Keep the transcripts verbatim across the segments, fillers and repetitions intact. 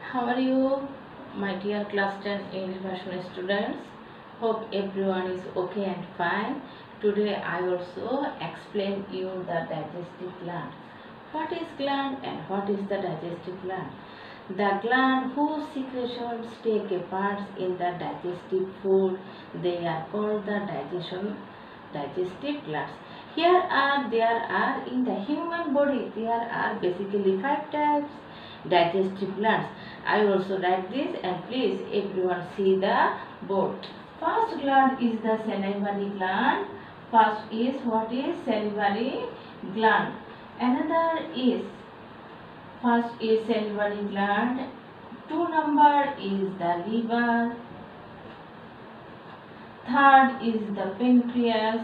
How are you, my dear class ten English version students? Hope everyone is okay and fine. Today I also explain you the digestive gland. What is gland and what is the digestive gland? The gland whose secretions take a part in the digestive food, they are called the digestion digestive glands. Here are there are in the human body there are basically five types digestive glands. I also write this and please everyone see the board. First gland is the salivary gland. First is what is salivary gland. Another is first is salivary gland. Two number is the liver. Third is the pancreas.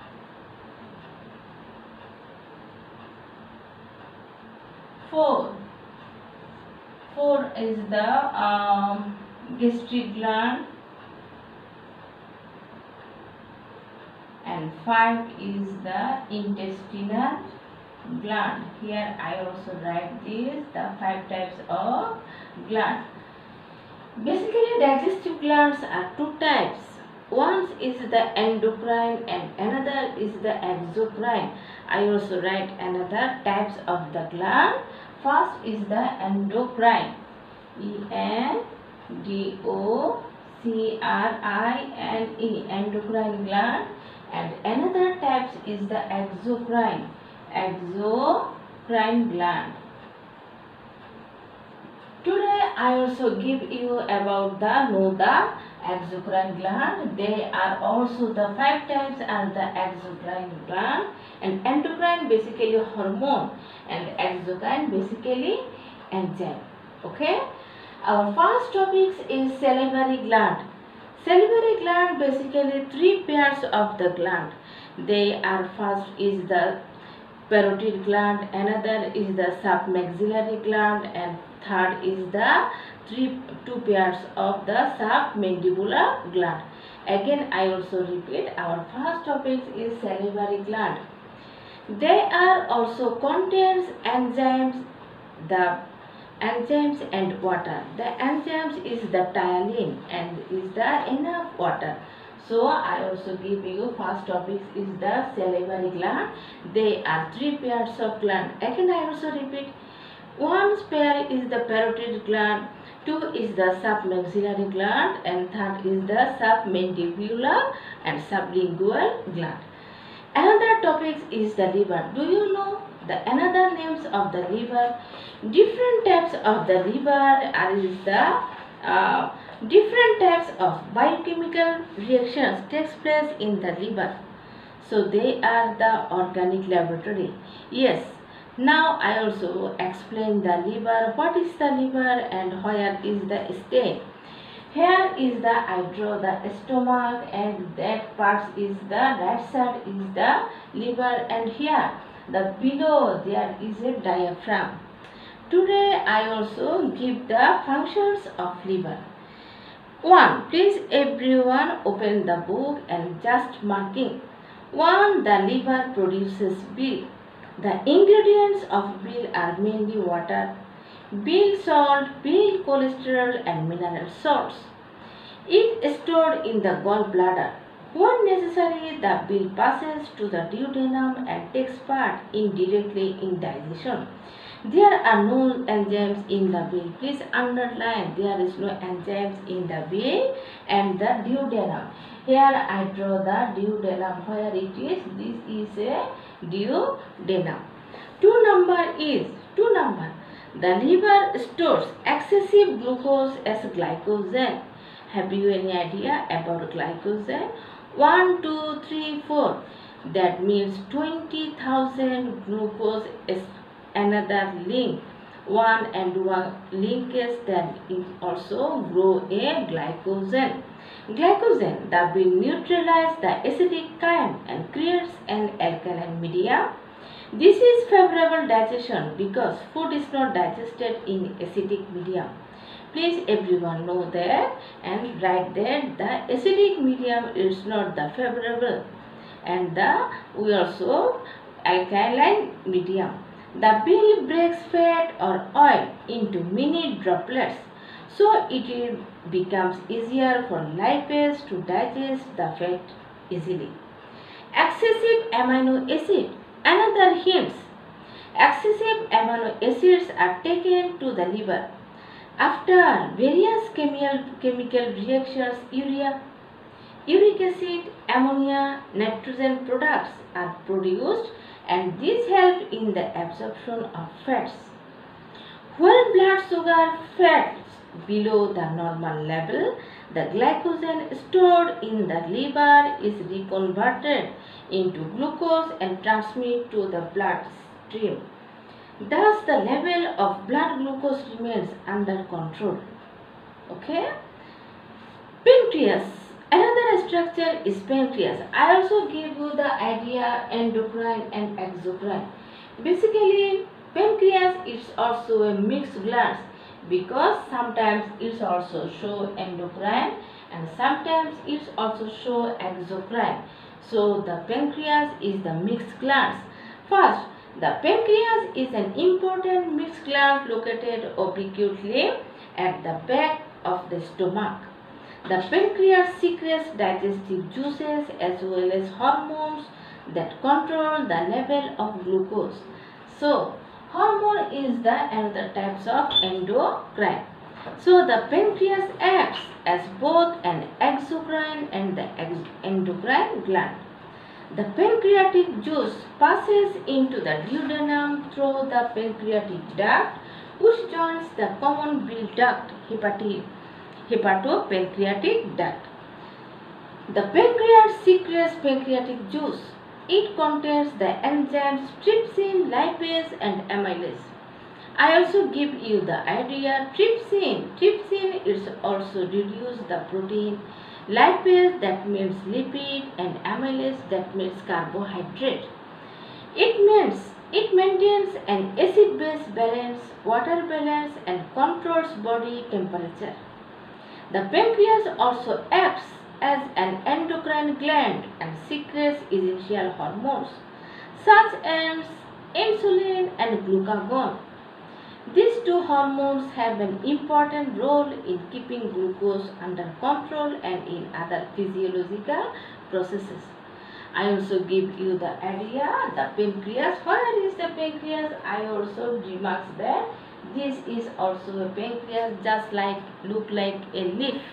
Four. Four is the um, gastric gland. And five is the intestinal gland. Here I also write this, the five types of gland. Basically digestive glands are two types. One is the endocrine and another is the exocrine. I also write another types of the gland. First is the endocrine. E N D O C R I N E, endocrine gland. And another types is the exocrine. Exocrine gland. Today I also give you about the know the exocrine gland. They are also the five types are the exocrine gland, and endocrine basically hormone and exocrine basically enzyme. Okay. Our first topic is salivary gland. Salivary gland basically three pairs of the gland. They are first is the parotid gland, another is the submaxillary gland, and third is the three two pairs of the submandibular gland. Again I also repeat, our first topic is salivary gland. They are also contains enzymes, the enzymes and water. The enzymes is the ptyalin and is the enough water. So I also give you first topic is the salivary gland. They are three pairs of gland. Again I also repeat, one pair is the parotid gland, two is the submaxillary gland, and third is the submandibular and sublingual gland. Another topic is the liver. Do you know the another names of the liver? Different types of the liver are is the uh, different types of biochemical reactions takes place in the liver. So they are the organic laboratory. Yes. Now I also explain the liver. What is the liver and where is the stay? Here is the I draw the stomach and that part is the right side is the liver, and here the below there is a diaphragm. Today I also give the functions of liver. One, please everyone open the book and just marking. One, the liver produces bile. The ingredients of bile are mainly water, bile salt, bile cholesterol and mineral salts. It is stored in the gallbladder. When necessary, the bile passes to the duodenum and takes part indirectly in digestion. There are no enzymes in the bile. Please underline, there is no enzymes in the bile and the duodenum. Here I draw the duodenum. Where it is, this is a duodenum. Two number is, two number, the liver stores excessive glucose as glycogen. Have you any idea about glycogen? One, two, three, four. That means twenty thousand glucose is another link. One and one linkage, then it also grow a glycogen. Glycogen that will neutralize the acidic kind and creates an alkaline media. This is favorable digestion because food is not digested in acidic medium. Please everyone know that and write that the acidic medium is not the favorable, and the we also alkaline medium. The bile breaks fat or oil into mini droplets so it becomes easier for lipase to digest the fat easily. Excessive amino acid. Another hints. Excessive amino acids are taken to the liver. After various chemical, chemical reactions, urea, uric acid, ammonia, nitrogen products are produced, and these help in the absorption of fats. When blood sugar falls below the normal level, the glycogen stored in the liver is reconverted into glucose and transmitted to the bloodstream. Thus, the level of blood glucose remains under control. Okay? Pancreas. Another structure is pancreas. I also give you the idea endocrine and exocrine. Basically, pancreas is also a mixed gland because sometimes it also show endocrine and sometimes it also show exocrine. So the pancreas is the mixed gland. First, the pancreas is an important mixed gland located obliquely at the back of the stomach. The pancreas secretes digestive juices as well as hormones that control the level of glucose. So, hormone is the another types of endocrine. So, the pancreas acts as both an exocrine and the endocrine gland. The pancreatic juice passes into the duodenum through the pancreatic duct, which joins the common bile duct, hepatic. hepatopancreatic duct. The pancreas secretes pancreatic juice. It contains the enzymes trypsin, lipase and amylase. I also give you the idea trypsin. Trypsin is also reduce the protein. Lipase that means lipid and amylase that means carbohydrate. It means it maintains an acid-base balance, water balance and controls body temperature. The pancreas also acts as an endocrine gland and secretes essential hormones such as insulin and glucagon. These two hormones have an important role in keeping glucose under control and in other physiological processes. I also give you the idea, the pancreas. Where is the pancreas? I also remarks that this is also a pancreas, just like look like a leaf.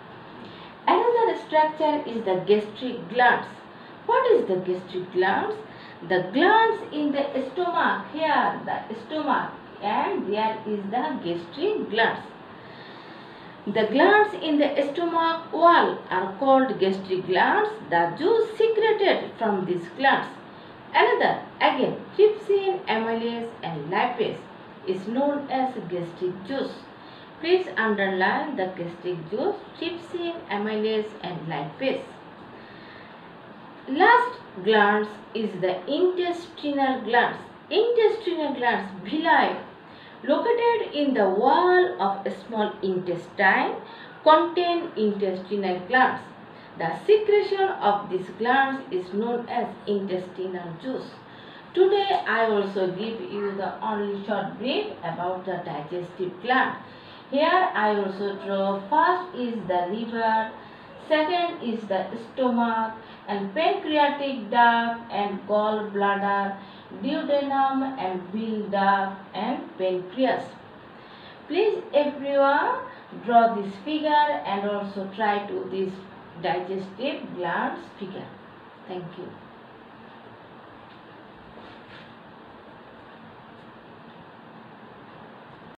Another structure is the gastric glands. What is the gastric glands? The glands in the stomach, here the stomach, and there is the gastric glands. The glands in the stomach wall are called gastric glands. The juice secreted from these glands. Another, again, trypsin, amylase and lipase is known as gastric juice. Please underline the gastric juice, trypsin, amylase and lipase. Last glands is the intestinal glands. Intestinal glands, villi, located in the wall of a small intestine, contain intestinal glands. The secretion of these glands is known as intestinal juice. Today I also give you the only short brief about the digestive gland. Here I also draw first is the liver, second is the stomach and pancreatic duct and gallbladder, duodenum and bile duct and pancreas. Please everyone draw this figure and also try to this digestive glands figure. Thank you.